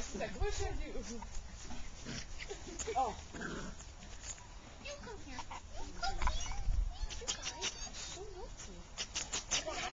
She's like, what should I do? Oh. You come here.